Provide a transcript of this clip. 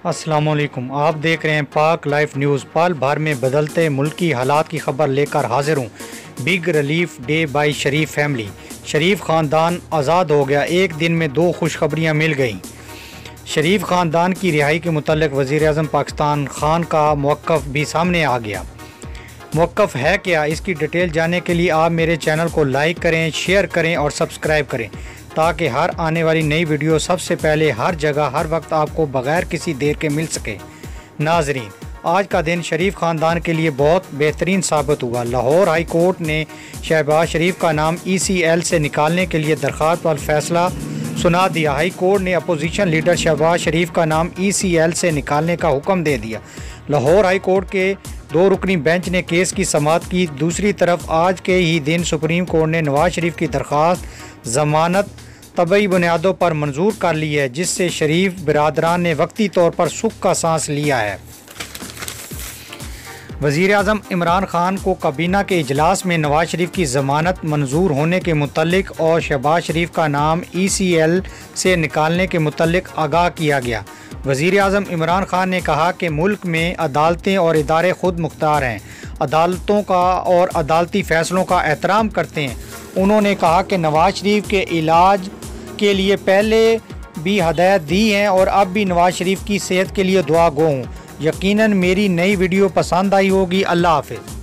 अस्सलामुअलैकुम, आप देख रहे हैं पाक लाइफ न्यूज़। पल भर में बदलते मुल्की हालात की खबर लेकर हाजिर हूँ। Big relief day by Sharif family. Sharif ख़ानदान आज़ाद हो गया, एक दिन में 2 खुशखबरियाँ मिल गईं। शरीफ ख़ानदान की रिहाई के मुतल्लिक़ वज़ीर-ए-आज़म पाकिस्तान खान का मौक़िफ़ भी सामने आ गया। मौक़िफ़ है क्या, इसकी डिटेल जानने के लिए आप मेरे चैनल को लाइक करें, शेयर करें और सब्सक्राइब करें, ताकि हर आने वाली नई वीडियो सबसे पहले हर जगह हर वक्त आपको बग़ैर किसी देर के मिल सके। नाजरीन, आज का दिन शरीफ ख़ानदान के लिए बहुत बेहतरीन साबित हुआ। लाहौर हाई कोर्ट ने शहबाज शरीफ का नाम ECL से निकालने के लिए दरख्वास्त पर फैसला सुना दिया। हाई कोर्ट ने अपोजिशन लीडर शहबाज शरीफ का नाम ECL से निकालने का हुक्म दे दिया। लाहौर हाई कोर्ट के 2 रुकनी बेंच ने केस की समाअत की। दूसरी तरफ आज के ही दिन सुप्रीम कोर्ट ने नवाज शरीफ की दरख्वास्त ज़मानत तबई बुनियादों पर मंजूर कर ली है, जिससे शरीफ बिरादरान ने वक्ती तौर पर सुख का सांस लिया है। वज़ीर-ए-आज़म इमरान खान को काबीना के इजलास में नवाज शरीफ की ज़मानत मंजूर होने के मुतल्लिक और शहबाज शरीफ का नाम ECL से निकालने के मुतल्लिक आगाह किया गया। वज़ीर-ए-आज़म इमरान खान ने कहा कि मुल्क में अदालतें और इदारे खुद मुख्तार हैं, अदालतों का और अदालती फ़ैसलों का एहतराम करते हैं। उन्होंने कहा कि नवाज शरीफ के इलाज के लिए पहले भी हदायत दी हैं और अब भी नवाज शरीफ की सेहत के लिए दुआ गो हूँ। यकीनन मेरी नई वीडियो पसंद आई होगी। अल्लाह हाफ़िज़।